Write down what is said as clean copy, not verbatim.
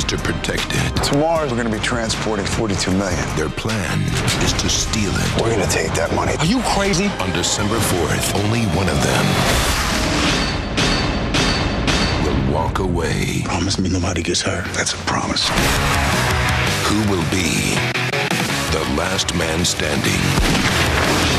is to protect it. Tomorrow, we're going to be transporting $42 million. Their plan is to steal it. We're going to take that money. Are you crazy? On December 4th, only one of them will walk away. Promise me nobody gets hurt. That's a promise. Who will be the last man standing?